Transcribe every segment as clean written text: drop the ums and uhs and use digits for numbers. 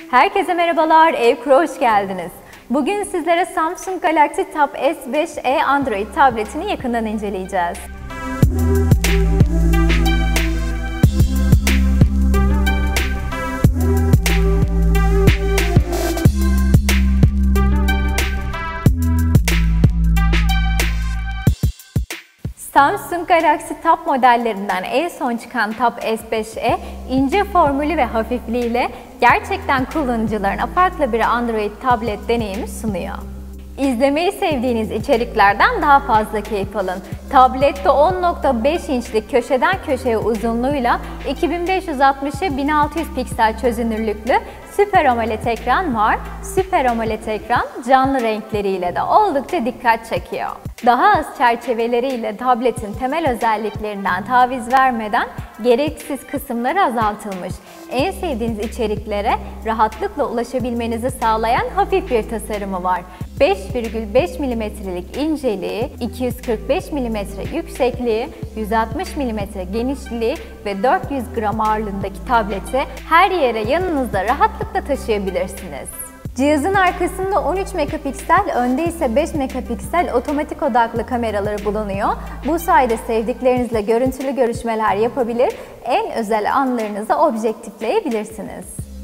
Herkese merhabalar, Evkur'a hoş geldiniz. Bugün sizlere Samsung Galaxy Tab S5e Android tabletini yakından inceleyeceğiz. Samsung Galaxy Tab modellerinden en son çıkan Tab S5e ince formülü ve hafifliğiyle gerçekten kullanıcılarına farklı bir Android tablet deneyimi sunuyor. İzlemeyi sevdiğiniz içeriklerden daha fazla keyif alın. Tablette 10.5 inçlik köşeden köşeye uzunluğuyla 2560'a 1600 piksel çözünürlüklü Super AMOLED ekran var. Super AMOLED ekran canlı renkleriyle de oldukça dikkat çekiyor. Daha az çerçeveleriyle tabletin temel özelliklerinden taviz vermeden gereksiz kısımları azaltılmış. En sevdiğiniz içeriklere rahatlıkla ulaşabilmenizi sağlayan hafif bir tasarımı var. 5,5 mm'lik inceliği, 245 mm yüksekliği, 160 mm genişliği ve 400 gram ağırlığındaki tableti her yere yanınızda rahatlıkla taşıyabilirsiniz. Cihazın arkasında 13 megapiksel, önde ise 5 megapiksel otomatik odaklı kameraları bulunuyor. Bu sayede sevdiklerinizle görüntülü görüşmeler yapabilir, en özel anlarınızı objektifleyebilirsiniz.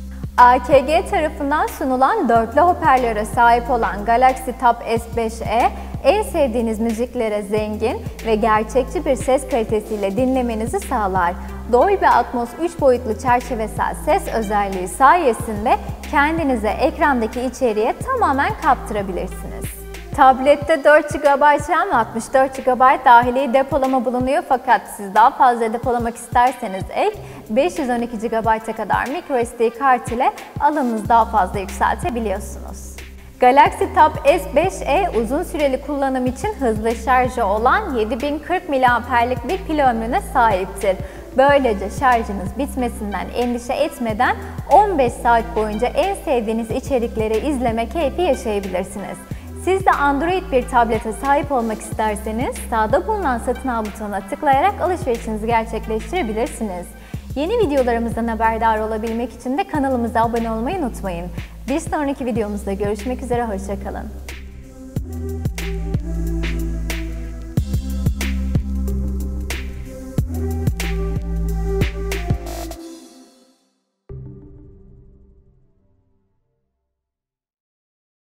AKG tarafından sunulan dörtlü hoparlöre sahip olan Galaxy Tab S5e, en sevdiğiniz müziklere zengin ve gerçekçi bir ses kalitesiyle dinlemenizi sağlar. Dolby Atmos 3 boyutlu çerçevesel ses özelliği sayesinde kendinize ekrandaki içeriğe tamamen kaptırabilirsiniz. Tablette 4 GB RAM, 64 GB dahili depolama bulunuyor, fakat siz daha fazla depolamak isterseniz ek 512 GB'a kadar microSD kart ile alanınızı daha fazla yükseltebiliyorsunuz. Galaxy Tab S5e uzun süreli kullanım için hızlı şarjı olan 7040 mAh'lik bir pil ömrüne sahiptir. Böylece şarjınız bitmesinden endişe etmeden 15 saat boyunca en sevdiğiniz içerikleri izleme keyfi yaşayabilirsiniz. Siz de Android bir tablete sahip olmak isterseniz sağda bulunan satın al butonuna tıklayarak alışverişinizi gerçekleştirebilirsiniz. Yeni videolarımızdan haberdar olabilmek için de kanalımıza abone olmayı unutmayın. Bir sonraki videomuzda görüşmek üzere, hoşça kalın.